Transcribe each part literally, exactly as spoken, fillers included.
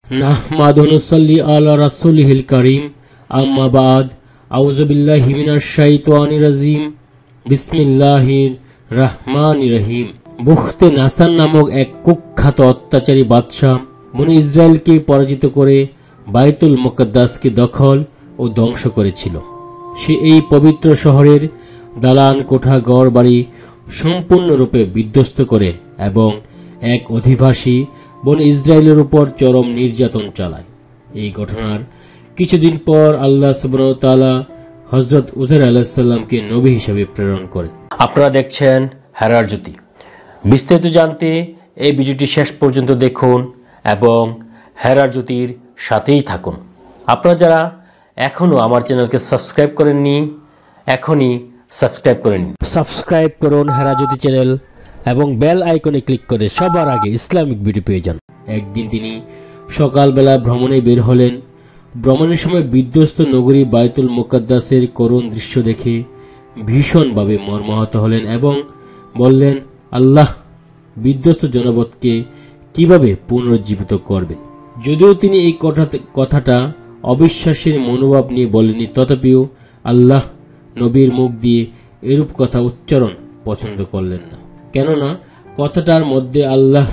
নাহমাদু ওয়া নুসাল্লি আলা রাসূলিহিল কারীম, আম্মা বাদ। আউযু বিল্লাহি মিনাশ শাইতানির রাজিম। বিসমিল্লাহির রহমানির রহিম। বুখতে নাসার নামক এক কুখ্যাত অত্যাচারী বাদশাহ বনি ইসরায়েলকে পরাজিত করে বাইতুল মুকদ্দাসকে দখল ও ধ্বংস করেছিল। সে এই পবিত্র শহরের দালান কোঠা গড় বাড়ি সম্পূর্ণরূপে বিধ্বস্ত করে এবং এক অধিবাসী বনি ইসরায়েলের উপর চরম নির্যাতন চালায়। এই ঘটনার কিছুদিন পর আল্লাহ সুবহানাহু ওয়া তাআলা হযরত উযাইর আলাইহিস সালামকে নবী হিসেবে প্রেরণ করেন। আপনারা দেখছেন হেরার জ্যোতি। বিস্তারিত জানতে এই ভিডিওটি শেষ পর্যন্ত দেখুন এবং হেরার জ্যোতির সাথেই থাকুন। আপনারা যারা এখনও আমার চ্যানেলকে সাবস্ক্রাইব করেননি, এখনই সাবস্ক্রাইব করে নিন। সাবস্ক্রাইব করুন হেরা জ্যোতি চ্যানেল এবং বেল আইকনে ক্লিক করে সবার আগে ইসলামিক ভিডিও পেয়ে যান। একদিন তিনি সকালবেলা ভ্রমণে বের হলেন। ভ্রমণের সময় বিধ্বস্ত নগরী বাইতুল মুকদ্দাসের করুণ দৃশ্য দেখে ভীষণভাবে মর্মাহত হলেন এবং বললেন, আল্লাহ বিধ্বস্ত জনপদকে কিভাবে পুনরুজ্জীবিত করবেন। যদিও তিনি এই কথাটা অবিশ্বাসের মনোভাব নিয়ে বলেননি, তথাপিও আল্লাহ নবীর মুখ দিয়ে এরূপ কথা উচ্চারণ পছন্দ করলেন না। কেননা কথাটার মধ্যে আল্লাহ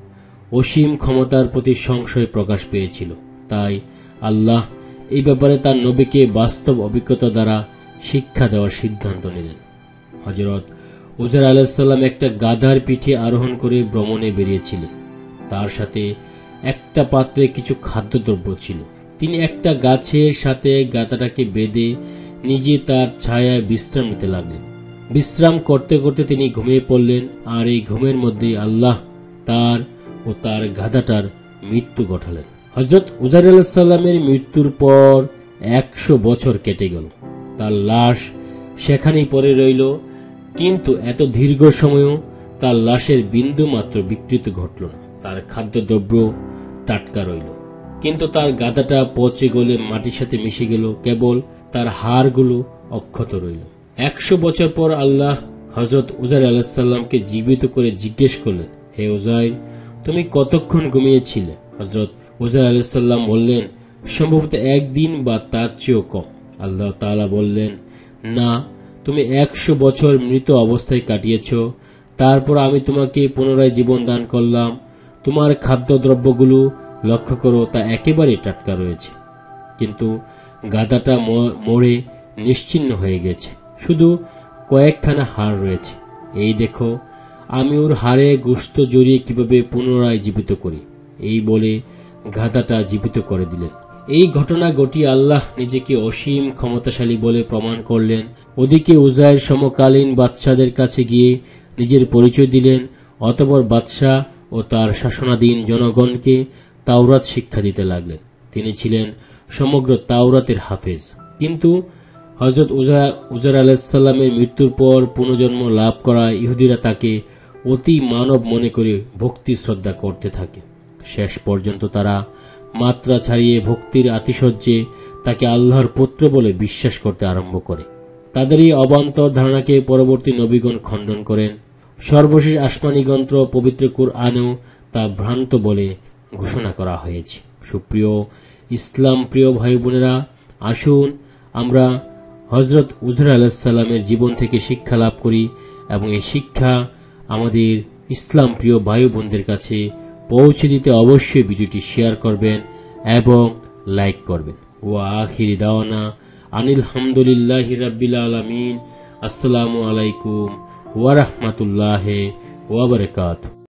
অসীম ক্ষমতার প্রতি সংশয় প্রকাশ পেয়েছিল। তাই আল্লাহ এই ব্যাপারে তার নবীকে বাস্তব অভিজ্ঞতা দ্বারা শিক্ষা দেওয়ার সিদ্ধান্ত নিলেন। হযরত উযাইর আলাইহিস সালাম একটা গাধার পিঠে আরোহণ করে ভ্রমণে বেরিয়েছিলেন। তার সাথে একটা পাত্রে কিছু খাদ্যদ্রব্য ছিল। তিনি একটা গাছের সাথে গাধাটাকে বেঁধে নিজে তার ছায়ায় বিশ্রাম নিতে লাগলেন। বিশ্রাম করতে করতে তিনি ঘুমিয়ে পড়লেন। আর এই ঘুমের মধ্যেই আল্লাহ তার ও তার গাধাটার মৃত্যু ঘটালেন। হযরত উযাইর আলাইহিস সালামের মৃত্যুর পর একশো বছর কেটে গেল। তার লাশ সেখানেই পড়ে রইল, কিন্তু এত দীর্ঘ সময়ও তার লাশের বিন্দু মাত্র বিকৃতি ঘটল না। তার খাদ্যদ্রব্য টাটকা রইল, কিন্তু তার গাধাটা পচে গলে মাটির সাথে মিশে গেল, কেবল তার হাড়গুলো অক্ষত রইল। একশো বছর পর আল্লাহ হযরত উযাইর আলাইহিস সালামকে জীবিত করে জিজ্ঞেস করলেন, হে উযাইর, তুমি কতক্ষণ ঘুমিয়েছিলে? হযরত উযাইর আলাইহিস সালাম বললেন, সম্ভবত একদিন বা তার চেয়েও কম। আল্লাহ তাআলা বললেন, না, তুমি একশো বছর মৃত অবস্থায় কাটিয়েছ, তারপর আমি তোমাকে পুনরায় জীবন দান করলাম। তোমার খাদ্যদ্রব্যগুলো লক্ষ্য করো, তা একেবারে টাটকা রয়েছে, কিন্তু গাধাটা মরে নিশ্চিহ্ন হয়ে গেছে, শুধু কয়েকখানা হাড় রয়েছে। এই দেখো, আমি ওর হাড়ে গোশত জড়িয়ে কিভাবে পুনরায় জীবিত করি। এই বলে গাধাটা জীবিত করে দিলেন। এই ঘটনা ঘটিয়ে আল্লাহ নিজেকে অসীম ক্ষমতাশালী বলে প্রমাণ করলেন। ওদিকে উযাইর সমকালীন বাদশাদের কাছে গিয়ে নিজের পরিচয় দিলেন। অতঃপর বাদশাহ ও তার শাসনাধীন জনগণকে তাওরাত শিক্ষা দিতে লাগলেন। তিনি ছিলেন সমগ্র তাওরাতের হাফেজ। কিন্তু হযরত উযাইর আলাইহিস সালামের মৃত্যুর পর পুনর্জন্ম লাভ করা ইহুদিরা তাকে অতি মানব মনে করে ভক্তি শ্রদ্ধা করতে থাকে। শেষ পর্যন্ত তারা মাত্রা ছাড়িয়ে ভক্তির আতিশয্যে তাকে আল্লাহর পুত্র বলে বিশ্বাস করতে আরম্ভ করে। তাদের এই অবান্তর ধারণাকে পরবর্তী নবীগণ খণ্ডন করেন। সর্বশেষ আসমানী গ্রন্থ পবিত্র কুরআনেও তা ভ্রান্ত বলে ঘোষণা করা হয়েছে। সুপ্রিয় ইসলাম প্রিয় ভাই বোনেরা, আসুন আমরা হযরত উযাইর আলাইহিস সালামের জীবন থেকে শিক্ষা লাভ করি এবং এই শিক্ষা আমাদের ইসলাম প্রিয় ভাই বোনদের কাছে পৌঁছে দিতে অবশ্যই ভিডিওটি শেয়ার করবেন এবং লাইক করবেন। ওয়া আখিরি দাওয়ানা আনিল হামদুলিল্লাহি রাব্বিল আলামিন। আসসালামু আলাইকুম ওয়া রাহমাতুল্লাহি ওয়া বারাকাতুহু।